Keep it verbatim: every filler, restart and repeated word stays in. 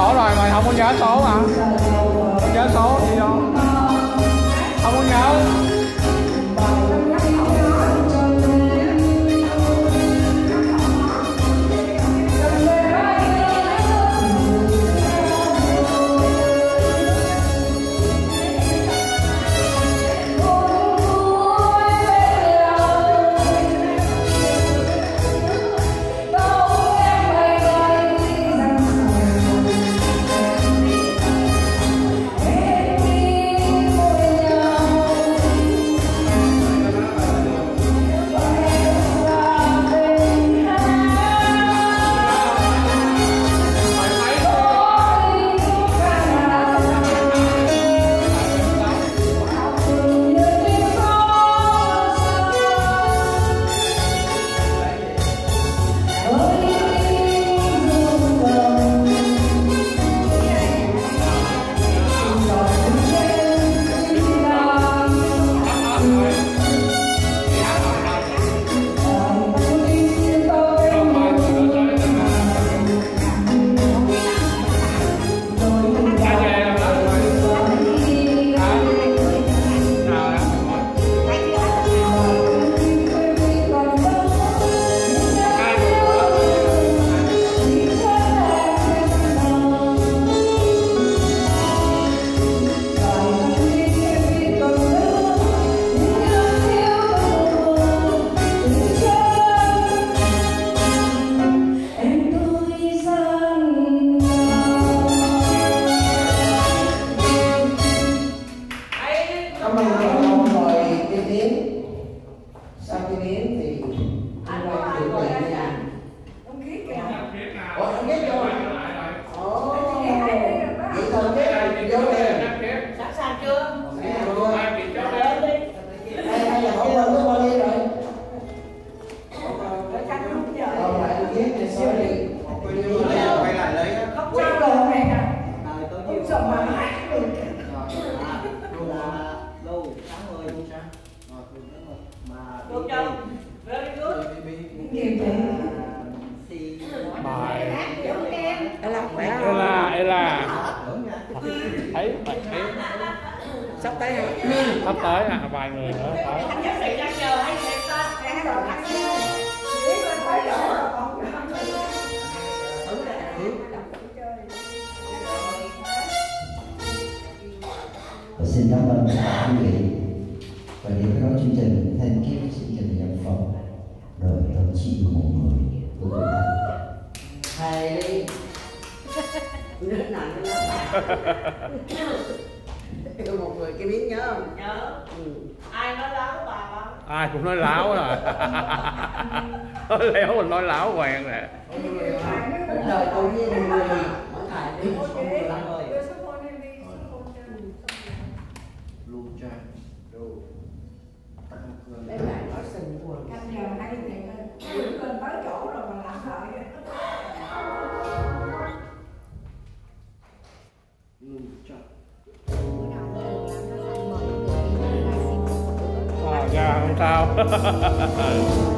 sổ rồi mà không có nhớ số hả? Không nhớ số gì đâu. Không có nhớ. Ella, Ella, thấy thấy sắp tới hả? Sắp tới à, vài người nữa tới. Và xin cảm ơn tất cả quý vị và để có chương trình thêm kiếp xin trình dân phòng rồi tâm trí của một người của chúng ta. Hay đi. Nước nặng nó một người cái biết nhớ không? Nhớ. Ừ. Ai nói láo bà không? Ai cũng nói láo rồi. Nói léo mình nói láo quen nè. Đời tự nhiên người mỗi ngày đi không người lắm rồi. Luôn cho đồ Mấy bạn nói sừng quần. Canh giờ hay thì đứng lên tới chỗ rồi mà làm lại. luôn cho À, dạ không sao.